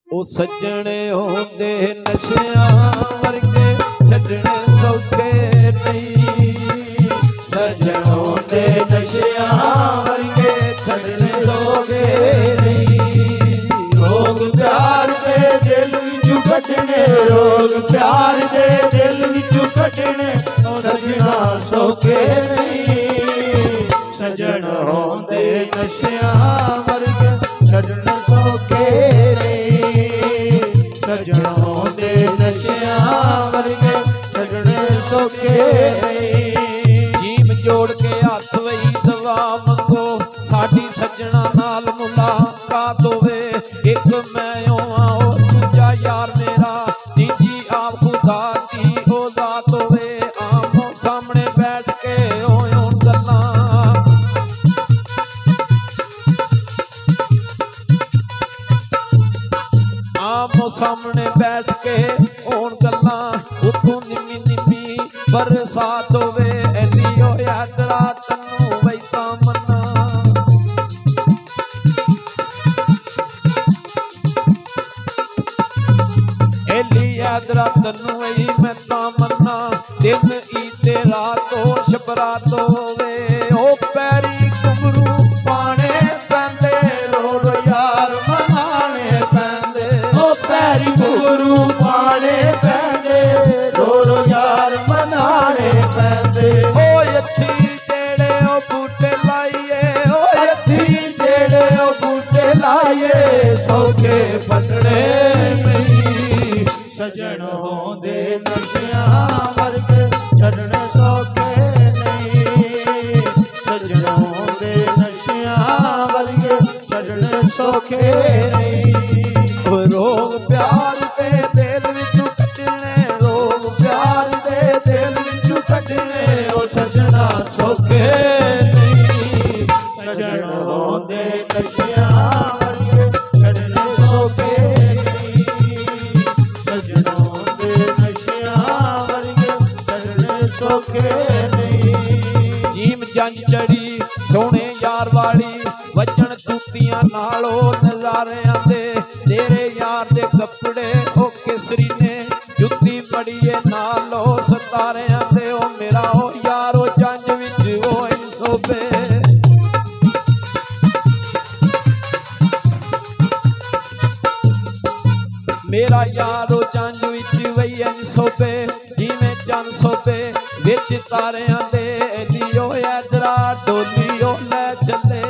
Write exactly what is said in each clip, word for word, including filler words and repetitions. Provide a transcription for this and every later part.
ओ सजने होंदे नशियां वर्गे छड्डने सौखे नहीं। सजन होंदे नशियां वर्गे छड्डने सौखे नहीं। रोग प्यार दे दिल विचों कटने, रोग प्यार दे दिल विचों कटने सजना सौखे नहीं। सजन होंदे नशियां वर्गे छड्डने सौखे नहीं। सजन होंदे नशियां वर्गे छड्डने सौखे नहीं। जीम जोड़ के हथ वही दवा मंगो साडी सजना नाल मुलाकात होवे। एक मैं होवां ओ दूजा यार मेरा, तीजी आप खुदा दी ओ जात होवे। आमो सामने बैठ के होए होण गल्लां, आमो सामने बैठ के होण गल्लां। उतों निम्मी निम्मी बरसात होवे। एलियो यादरा तन्नू वही तमन्ना, एली यादरा तन्नू वही मैं तमन्ना। दिन ईते रात हो शबरात होवे। ओ पैरी घुंघरू पाने पैंदे, रो रो यार मनाने पैंदे। ओ पैरी घुंघरू पाने पैंदे, रो रो यार मनाने पैंदे। ओ यत्थी जेड़े ओ बूटे लाइए, ओ यत्थी जेड़े ओ बूटे लाइए सौखे पटने नहीं। सजन होंदे नशियां वर्गे छड्डने सौखे नहीं। सजन होंदे नशियां वर्गे छड्डने सौखे नहीं। रोग प्यार दे दिल विचों कटने, रोग प्यार दे दिल विचों कटने ओ सजना सौखे नहीं। सजन होंदे नशियां वर्गे छड्डने सौखे नहीं। सजन होंदे नशियां वर्गे छड्डने सौखे नहीं। जीम जंज चढ़ी सोने यार वाली, वजन तूतियां नालो नजारे आंदे। तेरे यार दे कपड़े ओ केसरी ने, जुत्ती बड़िए नालो सतारे आंदे। ओ मेरा ओ यारो जंज विच ओ सोबे, मेरा यारो जंज विच वही इंज सोबे जिवें चन सोबे विच तारियां दे। लियो यादरा डोलियो लै चले,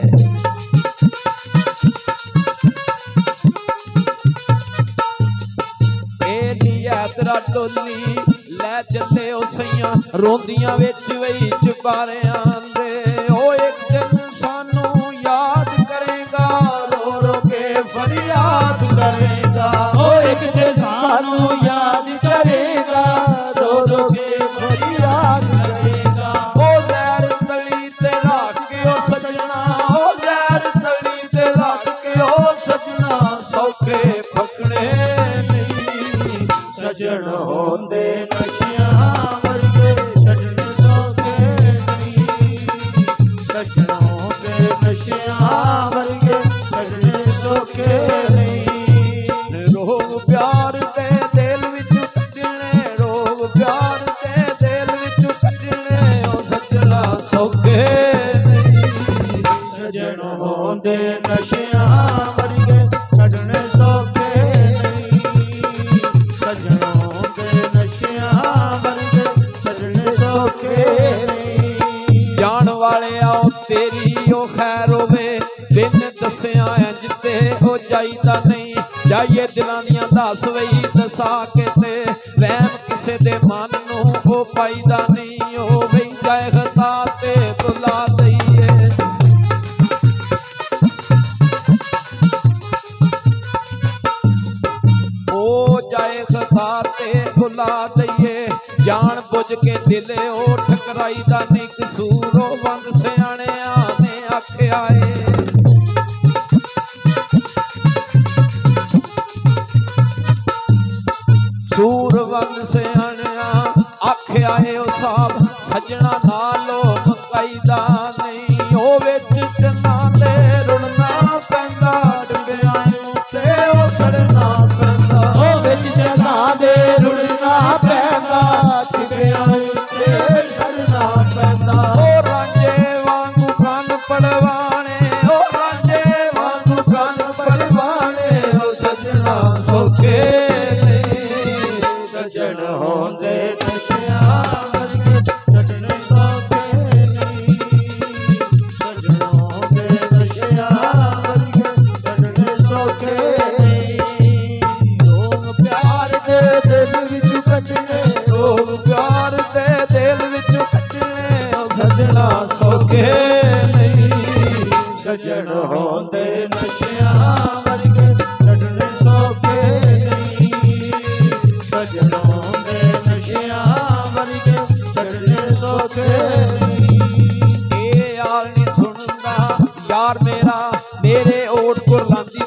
यात्रा डोली लै चले। ओ सैयां रोंदियां विच वही चुबारियां दे। ओ एक दिन सानू याद करेगा, रो रो के फरियाद करेगा। ओ एक दिन सानू याद करेगा, रो रो के फरियाद करेगा। ओ गैर तली ते रख के ओ सजना, ओ गैर तली ते रख के ओ सजना सौखे फकड़े नहीं। सजन होंदे नशियां वर्गे छड्डने सौखे नहीं। सजन होंदे नशियां वर्गे छड्डने सौखे नहीं। रोग प्यार दे दिल विचों कटने, रोग प्यार दे दिल विचों कटने ओ सजना सौखे नहीं। सजन होंदे नशियां वर्गे छड्डने सौखे नहीं। सजन होंदे नशियां वर्गे छड्डने सौखे नहीं। जान वाले आओ तेरी ओ खैर होवे, बिन दसिया इंज ते ओ जाईदा नहीं। जाइए दिलां दियां दस वही दसा के ते, वहम किसे दे मन नूं ओ पाईदा नहीं। ओ वही जाए खता ते बुला दईए, ओ जाए खता ते बुला दईए। जान बुझ के दिल ओ ठकराईदा नहीं। कसूरो वंग सियाणियां ने आख्या है, सूर वंग सियाणिया आख्या है ओ साहब सजना नालो मकाईदा नहीं। ओ विच चन्ना दे रुड़ना पैंदा डंबियां ते ओ सड़ना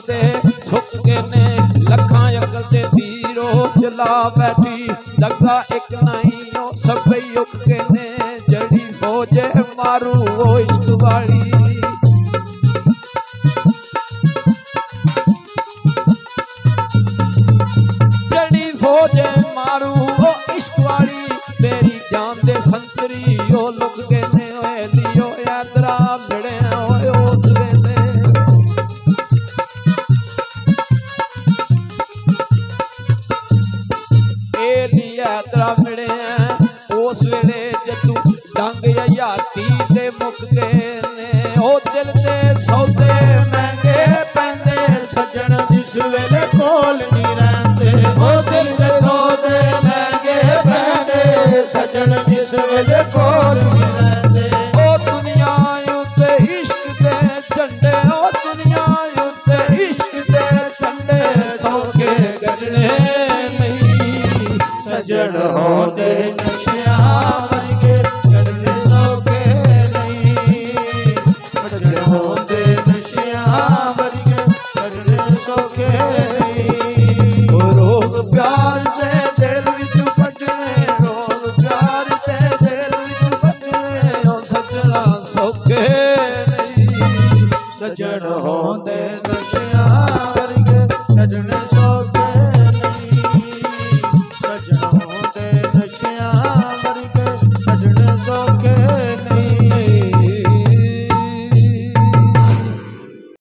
ते सुक गए ने लखां अकल ते धीरो चला बैठी दगा एक नहीं ओ सब उक गए ने जड़ी फौज मारू ओ इश्क वाली जड़ी फौज मारू ओ इश्क वाली तेरी जान दे संतरी ओ लुक गए ने ओए लियो यात्रा मिले ओए उस वेले ए यात्रा मिले उस वेले जदू डंग हयाती दे मुक गए ने ओ दिल दे सौदे महंगे पैंदे सजन जिस वेले